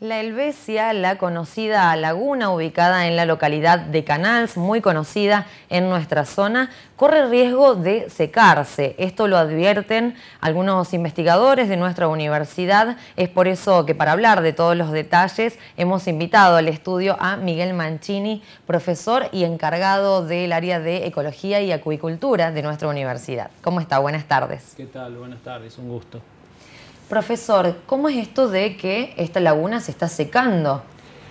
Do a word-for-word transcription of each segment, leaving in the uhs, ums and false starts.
La Helvecia, la conocida laguna ubicada en la localidad de Canals, muy conocida en nuestra zona, corre riesgo de secarse. Esto lo advierten algunos investigadores de nuestra universidad. Es por eso que para hablar de todos los detalles hemos invitado al estudio a Miguel Mancini, profesor y encargado del área de Ecología y Acuicultura de nuestra universidad. ¿Cómo está? Buenas tardes. ¿Qué tal? Buenas tardes, un gusto. Profesor, ¿cómo es esto de que esta laguna se está secando?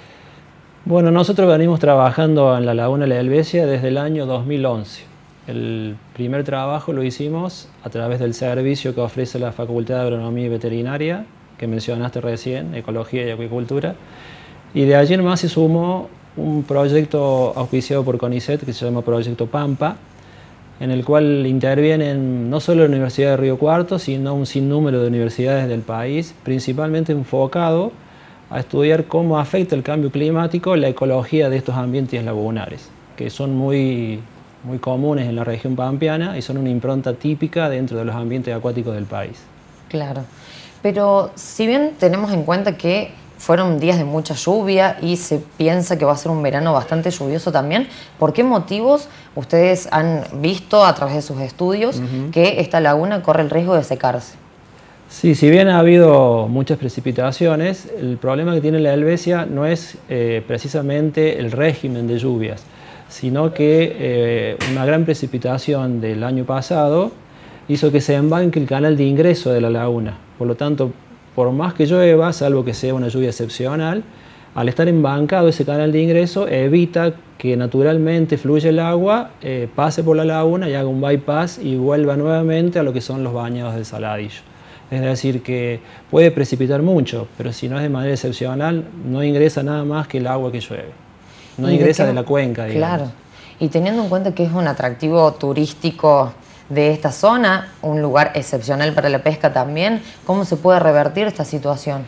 Bueno, nosotros venimos trabajando en la laguna de la Helvecia desde el año dos mil once. El primer trabajo lo hicimos a través del servicio que ofrece la Facultad de Agronomía y Veterinaria, que mencionaste recién, Ecología y Acuicultura. Y de allí en más se sumó un proyecto auspiciado por CONICET que se llama Proyecto Pampa, en el cual intervienen no solo la Universidad de Río Cuarto, sino un sinnúmero de universidades del país, principalmente enfocado a estudiar cómo afecta el cambio climático la ecología de estos ambientes lagunares, que son muy, muy comunes en la región pampeana y son una impronta típica dentro de los ambientes acuáticos del país. Claro, pero si bien tenemos en cuenta que fueron días de mucha lluvia y se piensa que va a ser un verano bastante lluvioso también, ¿por qué motivos ustedes han visto a través de sus estudios uh-huh. que esta laguna corre el riesgo de secarse? Sí, si bien ha habido muchas precipitaciones, el problema que tiene la Helvecia no es eh, precisamente el régimen de lluvias, sino que eh, una gran precipitación del año pasado hizo que se embanque el canal de ingreso de la laguna. Por lo tanto, por más que llueva, salvo que sea una lluvia excepcional, al estar embancado ese canal de ingreso evita que naturalmente fluya el agua, eh, pase por la laguna y haga un bypass y vuelva nuevamente a lo que son los bañados del Saladillo. Es decir, que puede precipitar mucho, pero si no es de manera excepcional, no ingresa nada más que el agua que llueve. No ingresa de la cuenca, digamos. Claro, y teniendo en cuenta que es un atractivo turístico de esta zona, un lugar excepcional para la pesca también, ¿cómo se puede revertir esta situación?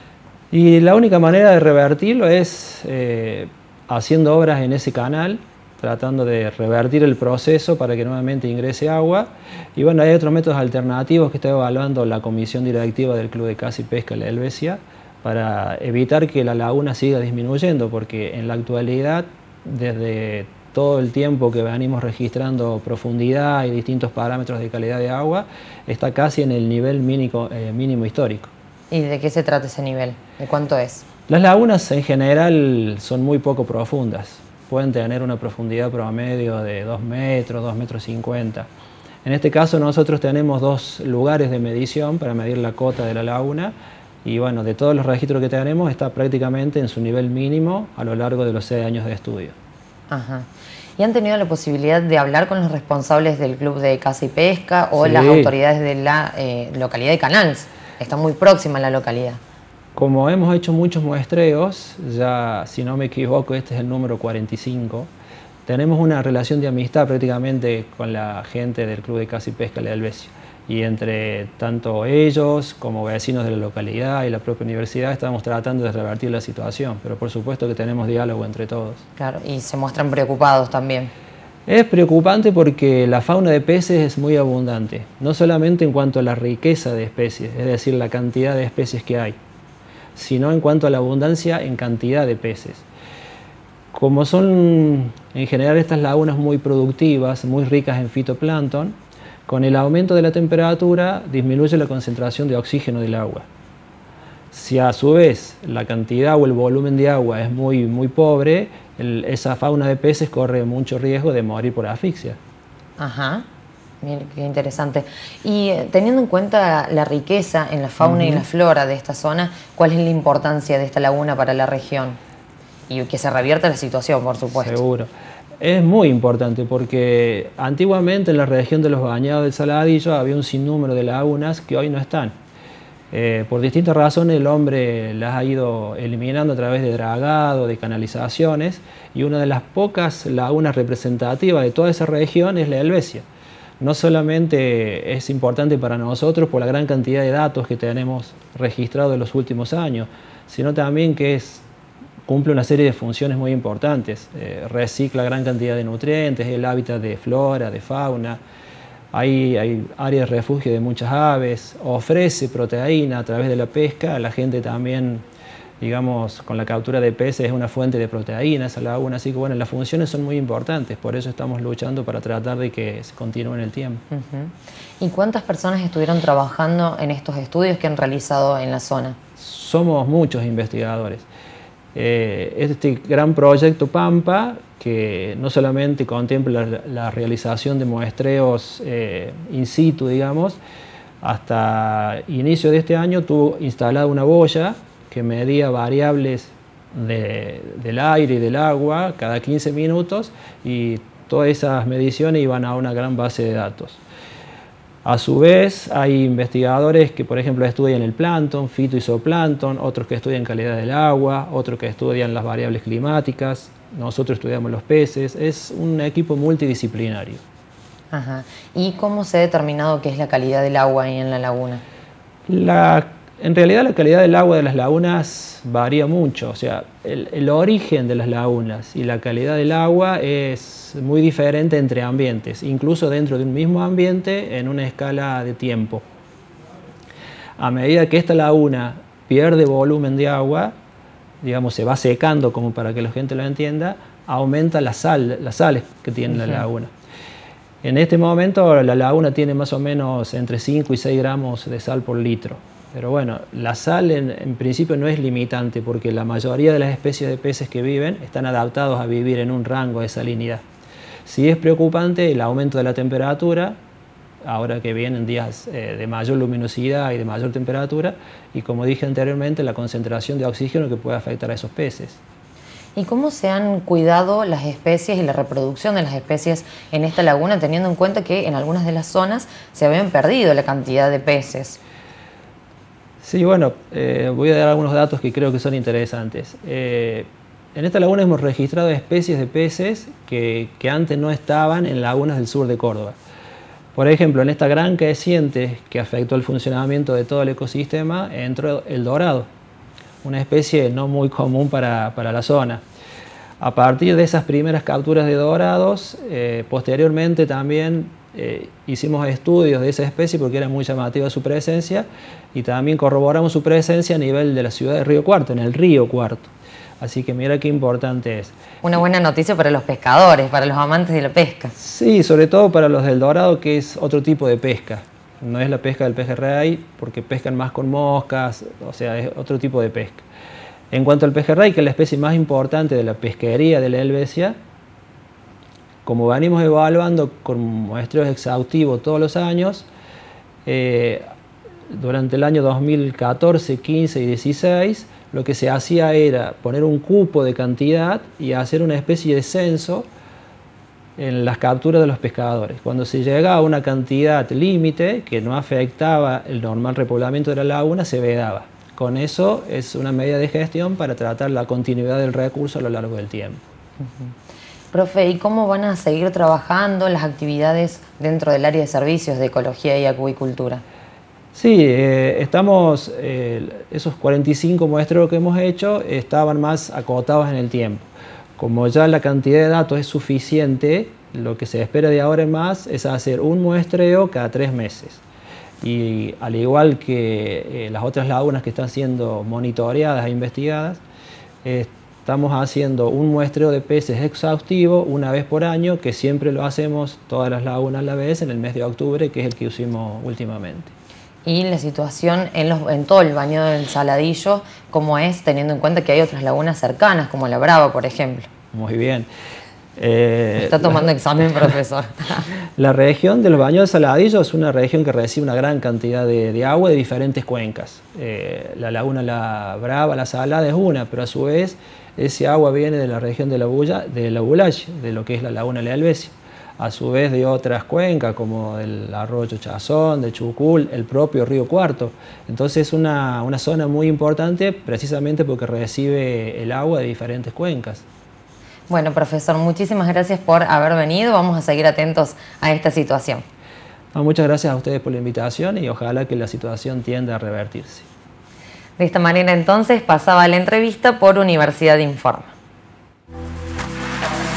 Y la única manera de revertirlo es eh, haciendo obras en ese canal, tratando de revertir el proceso para que nuevamente ingrese agua. Y bueno, hay otros métodos alternativos que está evaluando la comisión directiva del Club de Caza y Pesca La Helvecia para evitar que la laguna siga disminuyendo, porque en la actualidad, desde todo el tiempo que venimos registrando profundidad y distintos parámetros de calidad de agua, está casi en el nivel mínimo, eh, mínimo histórico. ¿Y de qué se trata ese nivel? ¿De cuánto es? Las lagunas en general son muy poco profundas. Pueden tener una profundidad promedio de dos metros, dos metros cincuenta. En este caso nosotros tenemos dos lugares de medición para medir la cota de la laguna y bueno, de todos los registros que tenemos está prácticamente en su nivel mínimo a lo largo de los seis años de estudio. Ajá. ¿Y han tenido la posibilidad de hablar con los responsables del Club de Caza y Pesca o sí. las autoridades de la eh, localidad de Canals? Está muy próxima a la localidad. Como hemos hecho muchos muestreos, ya si no me equivoco este es el número cuarenta y cinco, tenemos una relación de amistad prácticamente con la gente del Club de Caza y Pesca La Helvecia. Y entre tanto ellos como vecinos de la localidad y la propia universidad estamos tratando de revertir la situación, pero por supuesto que tenemos diálogo entre todos. Claro, y se muestran preocupados también. Es preocupante porque la fauna de peces es muy abundante, no solamente en cuanto a la riqueza de especies, es decir, la cantidad de especies que hay, sino en cuanto a la abundancia en cantidad de peces. Como son en general estas lagunas muy productivas, muy ricas en fitoplancton, con el aumento de la temperatura disminuye la concentración de oxígeno del agua. Si a su vez la cantidad o el volumen de agua es muy, muy pobre, el, esa fauna de peces corre mucho riesgo de morir por asfixia. Ajá, mira qué interesante. Y eh, teniendo en cuenta la riqueza en la fauna uh-huh. y la flora de esta zona, ¿cuál es la importancia de esta laguna para la región? Y que se revierta la situación, por supuesto. Seguro. Es muy importante porque antiguamente en la región de los bañados del Saladillo había un sinnúmero de lagunas que hoy no están. Eh, por distintas razones el hombre las ha ido eliminando a través de dragado, de canalizaciones, y una de las pocas lagunas representativas de toda esa región es la Helvecia. No solamente es importante para nosotros por la gran cantidad de datos que tenemos registrados en los últimos años, sino también que es cumple una serie de funciones muy importantes. Eh, recicla gran cantidad de nutrientes, el hábitat de flora, de fauna, hay, hay áreas de refugio de muchas aves, ofrece proteína a través de la pesca, la gente también digamos, con la captura de peces es una fuente de proteínas esa laguna, así que bueno, las funciones son muy importantes, por eso estamos luchando para tratar de que se continúe en el tiempo. Uh-huh. ¿Y cuántas personas estuvieron trabajando en estos estudios que han realizado en la zona? Somos muchos investigadores. Eh, este gran proyecto Pampa, que no solamente contempla la, la realización de muestreos eh, in situ, digamos, hasta inicio de este año tuvo instalada una boya que medía variables de, del aire y del agua cada quince minutos y todas esas mediciones iban a una gran base de datos. A su vez, hay investigadores que, por ejemplo, estudian el plancton, fito y zooplancton, otros que estudian calidad del agua, otros que estudian las variables climáticas, nosotros estudiamos los peces, es un equipo multidisciplinario. Ajá. ¿Y cómo se ha determinado qué es la calidad del agua ahí en la laguna? La, en realidad la calidad del agua de las lagunas varía mucho, o sea, el, el origen de las lagunas y la calidad del agua es muy diferente entre ambientes, incluso dentro de un mismo ambiente en una escala de tiempo. A medida que esta laguna pierde volumen de agua, digamos, se va secando, como para que la gente lo entienda, aumenta la sal, las sales que tiene uh-huh. la laguna. En este momento la laguna tiene más o menos entre cinco y seis gramos de sal por litro. Pero bueno, la sal en, en principio no es limitante porque la mayoría de las especies de peces que viven están adaptados a vivir en un rango de salinidad. Sí es preocupante el aumento de la temperatura, ahora que vienen días eh, de mayor luminosidad y de mayor temperatura, y como dije anteriormente, la concentración de oxígeno que puede afectar a esos peces. ¿Y cómo se han cuidado las especies y la reproducción de las especies en esta laguna, teniendo en cuenta que en algunas de las zonas se habían perdido la cantidad de peces? Sí, bueno, eh, voy a dar algunos datos que creo que son interesantes. Eh, en esta laguna hemos registrado especies de peces que, que antes no estaban en lagunas del sur de Córdoba. Por ejemplo, en esta gran creciente que afectó el funcionamiento de todo el ecosistema, entró el dorado, una especie no muy común para, para la zona. A partir de esas primeras capturas de dorados, eh, posteriormente también eh, hicimos estudios de esa especie porque era muy llamativa su presencia y también corroboramos su presencia a nivel de la ciudad de Río Cuarto, en el río Cuarto. Así que mira qué importante es. Una buena noticia para los pescadores, para los amantes de la pesca. Sí, sobre todo para los del dorado, que es otro tipo de pesca. No es la pesca del pejerrey, porque pescan más con moscas, o sea, es otro tipo de pesca. En cuanto al pejerrey, que es la especie más importante de la pesquería de la Helvecia, como venimos evaluando con muestreos exhaustivos todos los años, eh, durante el año dos mil catorce, quince y dieciséis, lo que se hacía era poner un cupo de cantidad y hacer una especie de censo en las capturas de los pescadores. Cuando se llegaba a una cantidad límite que no afectaba el normal repoblamiento de la laguna, se vedaba. Con eso es una medida de gestión para tratar la continuidad del recurso a lo largo del tiempo. Uh-huh. Profe, ¿y cómo van a seguir trabajando las actividades dentro del área de servicios de ecología y acuicultura? Sí, eh, estamos, eh, esos cuarenta y cinco muestreos que hemos hecho estaban más acotados en el tiempo. Como ya la cantidad de datos es suficiente, lo que se espera de ahora en más es hacer un muestreo cada tres meses. Y al igual que eh, las otras lagunas que están siendo monitoreadas e investigadas, eh, estamos haciendo un muestreo de peces exhaustivo una vez por año, que siempre lo hacemos todas las lagunas a la vez en el mes de octubre, que es el que hicimos últimamente. Y la situación en, los, en todo el baño del Saladillo, ¿cómo es, teniendo en cuenta que hay otras lagunas cercanas, como la Brava, por ejemplo? Muy bien. Eh, Está tomando la, examen, profesor. La región del baño del Saladillo es una región que recibe una gran cantidad de, de agua de diferentes cuencas. Eh, la laguna La Brava, la Salada es una, pero a su vez ese agua viene de la región de la Bulla, de la Bulache, de lo que es la laguna La Helvecia. A su vez de otras cuencas como el arroyo Chazón, de Chucul, el propio río Cuarto. Entonces es una, una zona muy importante precisamente porque recibe el agua de diferentes cuencas. Bueno, profesor, muchísimas gracias por haber venido. Vamos a seguir atentos a esta situación. No, muchas gracias a ustedes por la invitación y ojalá que la situación tienda a revertirse. De esta manera entonces pasaba la entrevista por Universidad Informa.